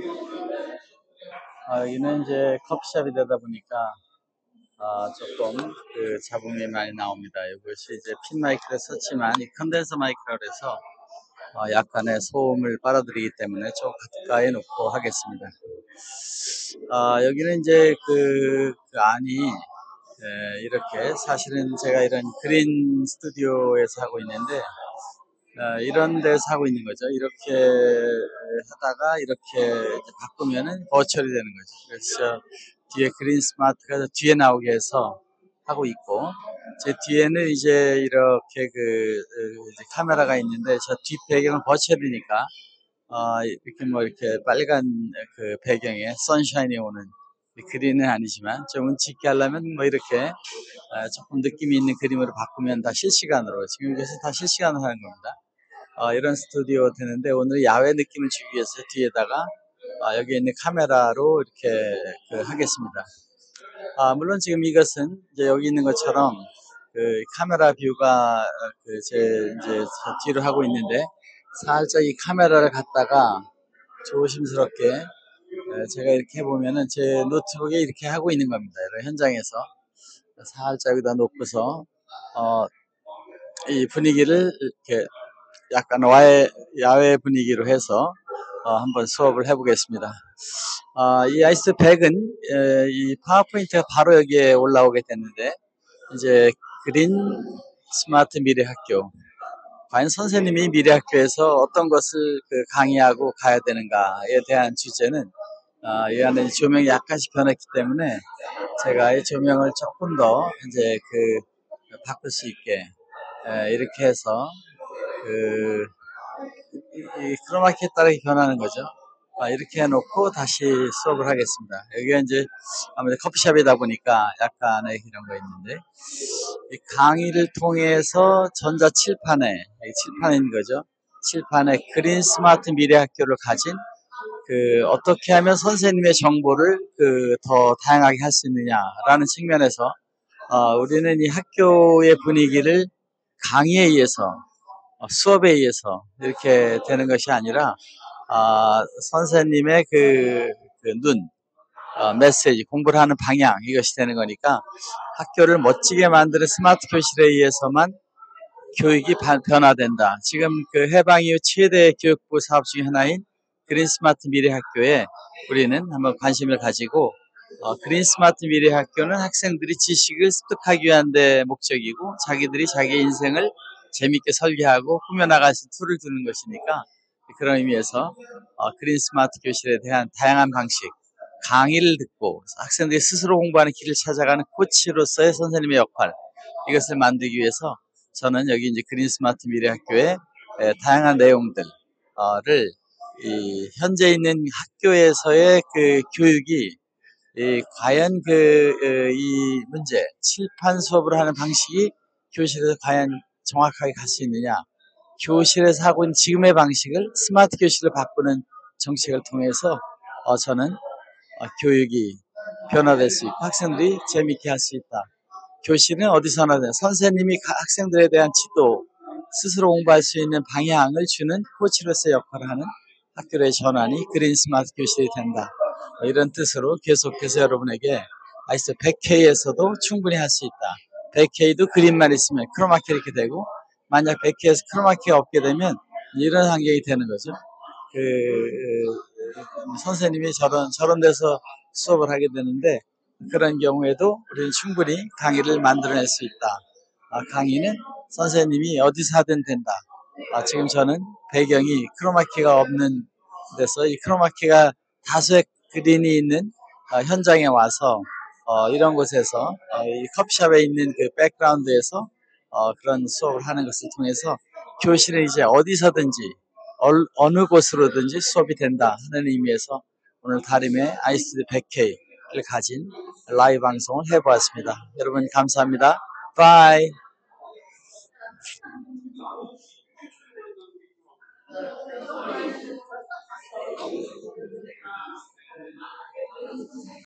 여기는 이제 커피숍이 되다 보니까 조금 그 잡음이 많이 나옵니다. 이것이 이제 핀 마이크를 썼지만 이 컨덴서 마이크라 그래서 약간의 소음을 빨아들이기 때문에 좀 가까이 놓고 하겠습니다. 여기는 이제 그 안이 이렇게 사실은 제가 이런 그린 스튜디오에서 하고 있는데 이런 데서 하고 있는 거죠. 이렇게 하다가 이렇게 이제 바꾸면은 버추얼이 되는 거죠. 그래서 뒤에 그린 스마트가 뒤에 나오게 해서 하고 있고, 제 뒤에는 이제 이렇게 이제 카메라가 있는데 저 뒷 배경은 버추얼이니까 이렇게 뭐 이렇게 빨간 그 배경에 선샤인이 오는 그린은 아니지만 좀 운치 있게 하려면 뭐 이렇게 조금 느낌이 있는 그림으로 바꾸면 다 실시간으로, 지금 이것이 다 실시간으로 하는 겁니다. 이런 스튜디오 되는데 오늘 야외 느낌을 주기 위해서 뒤에다가 여기 있는 카메라로 이렇게 하겠습니다. 물론 지금 이것은 이제 여기 있는 것처럼 그 카메라 뷰가 제 이제 저 뒤로 하고 있는데 살짝 이 카메라를 갖다가 조심스럽게 제가 이렇게 해보면은 제 노트북에 이렇게 하고 있는 겁니다. 이런 현장에서 살짝 여기다 놓고서 이 분위기를 이렇게 약간 야외 분위기로 해서 한번 수업을 해보겠습니다. 이 아이스백은 이 파워포인트가 바로 여기에 올라오게 됐는데 이제 그린 스마트 미래학교, 과연 선생님이 미래학교에서 어떤 것을 강의하고 가야 되는가에 대한 주제는 이 안에 조명이 약간씩 변했기 때문에 제가 이 조명을 조금 더 이제 바꿀 수 있게 이렇게 해서 이 크로마키에 따라 변하는 거죠. 이렇게 해놓고 다시 수업을 하겠습니다. 여기가 이제 아무래도 커피숍이다 보니까 약간의 이런 거 있는데, 이 강의를 통해서 전자 칠판에 있는 거죠. 칠판에 그린 스마트 미래학교를 가진 어떻게 하면 선생님의 정보를 더 다양하게 할 수 있느냐라는 측면에서 우리는 이 학교의 분위기를 강의에 의해서 수업에 의해서 이렇게 되는 것이 아니라 선생님의 눈, 메시지, 공부를 하는 방향, 이것이 되는 거니까 학교를 멋지게 만드는 스마트 교실에 의해서만 교육이 변화된다. 지금 해방 이후 최대 교육부 사업 중에 하나인 그린 스마트 미래 학교에 우리는 한번 관심을 가지고 그린 스마트 미래 학교는 학생들이 지식을 습득하기 위한 데 목적이고 자기들이 자기 인생을 재밌게 설계하고 꾸며나갈 수 있는 툴을 두는 것이니까 그런 의미에서 그린 스마트 교실에 대한 다양한 방식, 강의를 듣고 학생들이 스스로 공부하는 길을 찾아가는 코치로서의 선생님의 역할, 이것을 만들기 위해서 저는 여기 이제 그린 스마트 미래학교의 다양한 내용들을 현재 있는 학교에서의 교육이 과연 이 문제, 칠판 수업을 하는 방식이 교실에서 과연 정확하게 갈 수 있느냐, 교실에서 하고 있는 지금의 방식을 스마트 교실로 바꾸는 정책을 통해서 저는 교육이 변화될 수 있고 학생들이 재미있게 할 수 있다. 교실은 어디서나 선생님이 학생들에 대한 지도, 스스로 공부할 수 있는 방향을 주는 코치로서의 역할을 하는 학교의 전환이 그린 스마트 교실이 된다. 이런 뜻으로 계속해서 여러분에게 아이스 100K에서도 충분히 할 수 있다. 100K도 그림만 있으면 크로마키 이렇게 되고, 만약 100K에서 크로마키가 없게 되면 이런 환경이 되는 거죠. 선생님이 저런 데서 수업을 하게 되는데, 그런 경우에도 우리는 충분히 강의를 만들어낼 수 있다. 강의는 선생님이 어디서 하든 된다. 지금 저는 배경이 크로마키가 없는 데서 이 크로마키가 다수의 그린이 있는 현장에 와서 이런 곳에서 이 커피숍에 있는 백그라운드에서 그런 수업을 하는 것을 통해서 교실은 이제 어디서든지 어느 곳으로든지 수업이 된다 하는 의미에서 오늘 다림의 아이스드 100K를 가진 라이브 방송을 해보았습니다. 여러분 감사합니다. 바이.